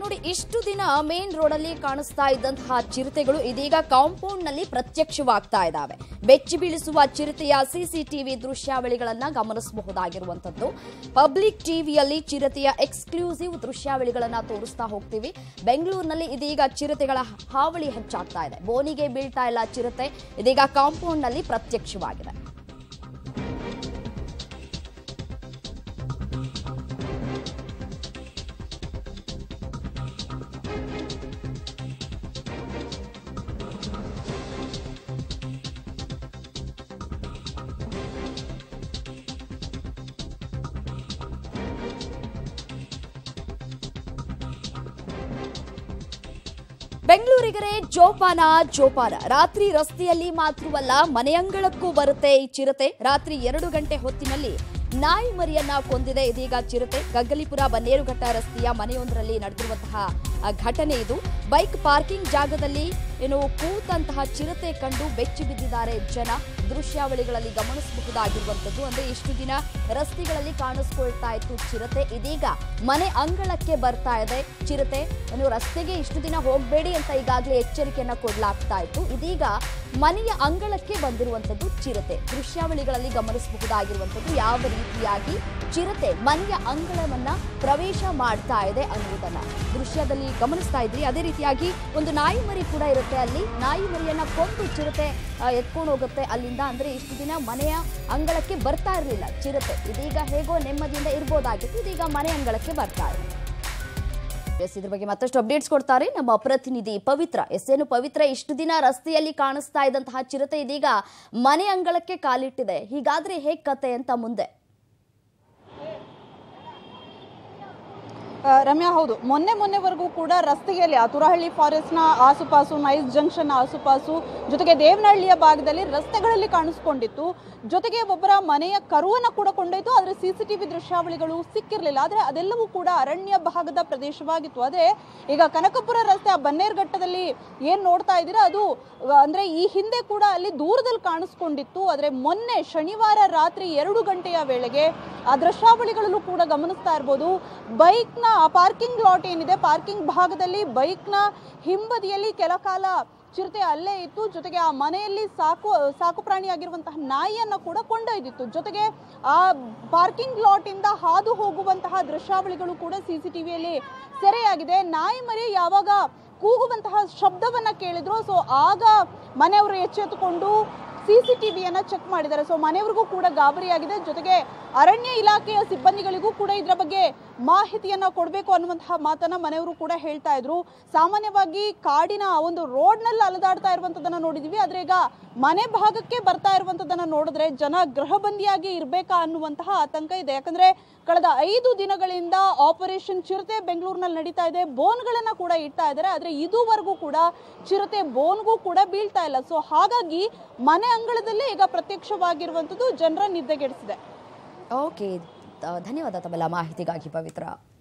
ನೋಡಿ, ಇಷ್ಟು ದಿನ ಮೇನ್ ರೋಡ್ ಅಲ್ಲಿ ಕಾಣಿಸ್ತಾ ಇದ್ದಂತಹ ಚಿರತೆಗಳು ಇದೀಗ ಕಾಂಪೌಂಡ್ ನಲ್ಲಿ ಪ್ರತ್ಯಕ್ಷವಾಗ್ತಾ ಇದ್ದಾವೆ. ಬೆಚ್ಚಿ ಬೀಳಿಸುವ ಚಿರತೆಯ ಸಿಸಿಟಿವಿ ದೃಶ್ಯಾವಳಿಗಳನ್ನ ಗಮನಿಸಬಹುದಾಗಿರುವಂತದ್ದು. ಪಬ್ಲಿಕ್ ಟಿವಿಯಲ್ಲಿ ಚಿರತೆಯ ಎಕ್ಸ್ಕ್ಲೂಸಿವ್ ದೃಶ್ಯಾವಳಿಗಳನ್ನ ತೋರಿಸ್ತಾ ಹೋಗ್ತೀವಿ. ಬೆಂಗಳೂರಿನಲ್ಲಿ ಇದೀಗ ಚಿರತೆಗಳ ಹಾವಳಿ ಹೆಚ್ಚಾಗ್ತಾ ಇದೆ. ಬೋನಿಗೆ ಬೀಳ್ತಾ ಇಲ್ಲ ಚಿರತೆ, ಇದೀಗ ಕಾಂಪೌಂಡ್ ನಲ್ಲಿ ಪ್ರತ್ಯಕ್ಷವಾಗಿದೆ. ಬೆಂಗಳೂರಿಗರೇ ಜೋಪಾನ ಜೋಪಾನ. ರಾತ್ರಿ ರಸ್ತೆಯಲ್ಲಿ ಮಾತ್ರವಲ್ಲ, ಮನೆಯಂಗಳಕ್ಕೂ ಬರುತ್ತೆ ಈ ಚಿರತೆ. ರಾತ್ರಿ 2 ಗಂಟೆ ಹೊತ್ತಿನಲ್ಲಿ ನಾಯಿ ಮರಿಯನ್ನ ಕೊಂದಿದೆ ಇದೀಗ ಚಿರತೆ. ಗಗ್ಗಲಿಪುರ ಬನ್ನೇರುಘಟ್ಟ ರಸ್ತೆಯ ಮನೆಯೊಂದರಲ್ಲಿ ನಡೆದಿರುವಂತಹ ಘಟನೆ ಇದು. ಬೈಕ್ ಪಾರ್ಕಿಂಗ್ ಜಾಗದಲ್ಲಿ ಕೂತಂತಹ ಚಿರತೆ ಕಂಡು ಬೆಚ್ಚಿ ಬಿದ್ದಿದ್ದಾರೆ ಜನ. ದೃಶ್ಯಾವಳಿಗಳಲ್ಲಿ ಗಮನಿಸಬಹುದಾಗಿರುವಂತದ್ದು. ಅಂದ್ರೆ ಇಷ್ಟು ದಿನ ರಸ್ತೆಗಳಲ್ಲಿ ಕಾಣಿಸ್ಕೊಳ್ತಾ ಇತ್ತು ಚಿರತೆ, ಇದೀಗ ಮನೆ ಅಂಗಳಕ್ಕೆ ಬರ್ತಾ ಇದೆ ಚಿರತೆ. ರಸ್ತೆಗೆ ಇಷ್ಟು ದಿನ ಹೋಗಬೇಡಿ ಅಂತ ಈಗಾಗಲೇ ಎಚ್ಚರಿಕೆಯನ್ನ ಕೊಡಲಾಗ್ತಾ ಇತ್ತು. ಇದೀಗ ಮನೆಯ ಅಂಗಳಕ್ಕೆ ಬಂದಿರುವಂತದ್ದು ಚಿರತೆ. ದೃಶ್ಯಾವಳಿಗಳಲ್ಲಿ ಗಮನಿಸಬಹುದಾಗಿರುವಂತದ್ದು ಯಾವ ರೀತಿಯಾಗಿ ಚಿರತೆ ಮನೆಯ ಅಂಗಳವನ್ನ ಪ್ರವೇಶ ಮಾಡ್ತಾ ಇದೆ ಅನ್ನುವುದನ್ನ ದೃಶ್ಯದಲ್ಲಿ ಗಮನಿಸ್ತಾ ಇದ್ರಿ. ಅದೇ ರೀತಿಯಾಗಿ ಒಂದು ನಾಯಿ ಮರಿ ಕೂಡ ಇರುತ್ತೆ ಅಲ್ಲಿ. ನಾಯಿ ಮರಿಯನ್ನ ಕೊಂದು ಚಿರತೆ ಎತ್ಕೊಂಡು ಹೋಗುತ್ತೆ ಅಲ್ಲಿಂದ. ಅಂದ್ರೆ ಇಷ್ಟು ದಿನ ಮನೆಯ ಅಂಗಳಕ್ಕೆ ಬರ್ತಾ ಇರಲಿಲ್ಲ ಚಿರತೆ, ಇದೀಗ ಹೇಗೋ ನೆಮ್ಮದಿಯಿಂದ ಇರ್ಬೋದಾಗಿತ್ತು, ಇದೀಗ ಮನೆ ಅಂಗಳಕ್ಕೆ ಬರ್ತಾ ಇದೆ. ಇದ್ರ ಬಗ್ಗೆ ಮತ್ತಷ್ಟು ಅಪ್ಡೇಟ್ಸ್ ಕೊಡ್ತಾರೆ ನಮ್ಮ ಪ್ರತಿನಿಧಿ ಪವಿತ್ರ. ಏನು ಪವಿತ್ರ, ಇಷ್ಟು ದಿನ ರಸ್ತೆಯಲ್ಲಿ ಕಾಣಿಸ್ತಾ ಇದ್ದಂತಹ ಚಿರತೆ ಇದೀಗ ಮನೆ ಅಂಗಳಕ್ಕೆ ಕಾಲಿಟ್ಟಿದೆ. ಹೀಗಾದ್ರೆ ಹೇಗ್ ಕತೆ ಅಂತ ಮುಂದೆ? ರಮ್ಯಾ, ಹೌದು, ಮೊನ್ನೆವರೆಗೂ ಕೂಡ ರಸ್ತೆಯಲ್ಲಿ ತುರಹಳ್ಳಿ ಫಾರೆಸ್ಟ್ನ ಆಸುಪಾಸು, ನೈಸ್ ಜಂಕ್ಷನ್ ಆಸುಪಾಸು, ಜೊತೆಗೆ ದೇವನಹಳ್ಳಿಯ ಭಾಗದಲ್ಲಿ ರಸ್ತೆಗಳಲ್ಲಿ ಕಾಣಿಸ್ಕೊಂಡಿತ್ತು. ಜೊತೆಗೆ ಒಬ್ಬರ ಮನೆಯ ಕರುವನ್ನು ಕೂಡ ಕೊಂಡೊಯ್ತು. ಆದರೆ ಸಿಸಿಟಿವಿ ದೃಶ್ಯಾವಳಿಗಳು ಸಿಕ್ಕಿರಲಿಲ್ಲ. ಆದರೆ ಅದೆಲ್ಲವೂ ಕೂಡ ಅರಣ್ಯ ಭಾಗದ ಪ್ರದೇಶವಾಗಿತ್ತು. ಆದರೆ ಈಗ ಕನಕಪುರ ರಸ್ತೆ ಆ ಬನ್ನೇರುಘಟ್ಟದಲ್ಲಿ ಏನು ನೋಡ್ತಾ ಇದ್ದೀರಾ, ಅದು ಅಂದರೆ ಈ ಹಿಂದೆ ಕೂಡ ಅಲ್ಲಿ ದೂರದಲ್ಲಿ ಕಾಣಿಸ್ಕೊಂಡಿತ್ತು. ಆದರೆ ಮೊನ್ನೆ ಶನಿವಾರ ರಾತ್ರಿ 2 ಗಂಟೆಯ ವೇಳೆಗೆ ಆ ದೃಶ್ಯಾವಳಿಗಳಲ್ಲೂ ಕೂಡ ಗಮನಿಸ್ತಾ ಇರ್ಬೋದು. ಬೈಕ್ನ ಪಾರ್ಕಿಂಗ್ ಲಾಟ್ ಏನಿದೆ, ಪಾರ್ಕಿಂಗ್ ಭಾಗದಲ್ಲಿ ಬೈಕ್ನ ಹಿಂಬದಿಯಲ್ಲಿ ಕೆಲ ಕಾಲ ಚಿರತೆ ಅಲ್ಲೇ ಇತ್ತು. ಜೊತೆಗೆ ಆ ಮನೆಯಲ್ಲಿ ಸಾಕು ಪ್ರಾಣಿಯಾಗಿರುವಂತಹ ನಾಯಿಯನ್ನು ಕೂಡ ಕೊಂಡೊಯ್ದಿತ್ತು. ಜೊತೆಗೆ ಆ ಪಾರ್ಕಿಂಗ್ ಲಾಟ್ ಇಂದ ಹಾದು ಹೋಗುವಂತಹ ದೃಶ್ಯಾವಳಿಗಳು ಕೂಡ ಸಿಸಿಟಿವಿಯಲ್ಲಿ ಸೆರೆಯಾಗಿದೆ. ನಾಯಿ ಮರಿ ಯಾವಾಗ ಕೂಗುವಂತಹ ಶಬ್ದವನ್ನ ಕೇಳಿದ್ರು, ಸೊ ಆಗ ಮನೆಯವರು ಎಚ್ಚೆತ್ತುಕೊಂಡು ಸಿಸಿಟಿವಿಯನ್ನ ಚೆಕ್ ಮಾಡಿದ್ದಾರೆ. ಸೊ ಮನೆಯವರಿಗೂ ಕೂಡ ಗಾಬರಿಯಾಗಿದೆ. ಜೊತೆಗೆ ಅರಣ್ಯ ಇಲಾಖೆಯ ಸಿಬ್ಬಂದಿಗಳಿಗೂ ಕೂಡ ಇದರ ಬಗ್ಗೆ ಮಾಹಿತಿಯನ್ನ ಕೊಡಬೇಕು ಅನ್ನುವಂತಹ ಮಾತನ್ನ ಮನೆಯವರು ಕೂಡ ಹೇಳ್ತಾ ಇದ್ರು. ಸಾಮಾನ್ಯವಾಗಿ ಕಾಡಿನ ಒಂದು ರೋಡ್ನಲ್ಲಿ ಅಲೆದಾಡ್ತಾ ಇರುವಂತದನ್ನ ನೋಡಿದೀವಿ. ಆದ್ರೆ ಈಗ ಮನೆ ಭಾಗಕ್ಕೆ ಬರ್ತಾ ಇರುವಂತದನ್ನ ನೋಡಿದ್ರೆ ಜನ ಗೃಹಬಂದಿಯಾಗಿ ಇರ್ಬೇಕಾ ಅನ್ನುವಂತಹ ಆತಂಕ ಇದೆ. ಯಾಕಂದ್ರೆ ಕಳೆದ 5 ದಿನಗಳಿಂದ ಆಪರೇಷನ್ ಚಿರತೆ ಬೆಂಗಳೂರಿನಲ್ಲಿ ನಡೀತಾ ಇದೆ. ಬೋನ್ಗಳನ್ನ ಕೂಡ ಇಡ್ತಾ ಇದ್ದಾರೆ. ಆದ್ರೆ ಇದುವರೆಗೂ ಕೂಡ ಚಿರತೆ ಬೋನ್ಗೂ ಕೂಡ ಬೀಳ್ತಾ ಇಲ್ಲ. ಸೊ ಹಾಗಾಗಿ ಮನೆ ಅಂಗಳದಲ್ಲೇ ಈಗ ಪ್ರತ್ಯಕ್ಷವಾಗಿರುವಂತದ್ದು ಜನರ ನಿದ್ದೆಗೆಡಿಸಿದೆ. ಓಕೆ, ಧನ್ಯವಾದ ತಮ್ಮೆಲ್ಲ ಮಾಹಿತಿಗಾಗಿ ಪವಿತ್ರ.